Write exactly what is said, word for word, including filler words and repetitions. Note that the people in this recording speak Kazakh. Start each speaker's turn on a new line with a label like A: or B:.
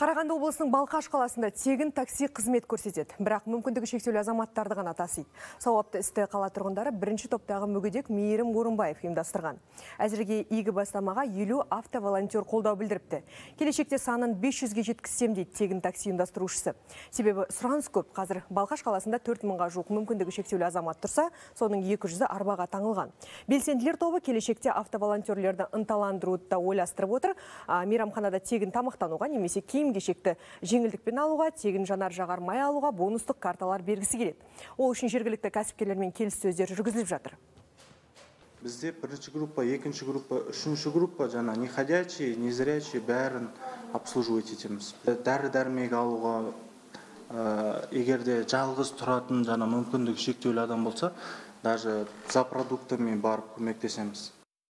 A: Қарағанды облысының Балқаш қаласында тегін такси қызмет көрсетеді. Бірақ мүмкіндігі шектеулі азаматтарды ғана тасиды. Сауапты істі қала тұрғындары бірінші топтағы мүгедек Мейірім Орынбаев ұйымдастырған. Әзірге игі бастамаға елу автоволонтер қолдау білдіріпті. Келешекте санын бес жүзге жеткізсем дейді тегін такси ұйымдастырушысы. Себебі сұраныс көп. Қазір Балқаш қаласында төрт мыңға жуық мүмкіндігі шектеулі азамат тұрса, соның екі жүзі арбаға таңылған. Белсенділер тобы келешекте автоволонтерлерді ынталандыруды да ойластырып отыр. Мейрамханада тегін тамақтануға немесе киім кешекті жеңілдікпен алуға, тегін жанар жағар май алуға бонустық карталар бергісі келеді. Ол үшін жергілікті кәсіпкерлермен келіссөздер жүргізіліп жатыр.
B: Бізде бірінші группа, екінші группа, үшінші группа жана неходячий, незрячий бәрін обслуживать етеміз. Дәрі-дәрмек алуға, егерде жалғыз тұратын жана мүмкіндігі шектеулі адам болса, даже за продуктами барып көмектесеміз.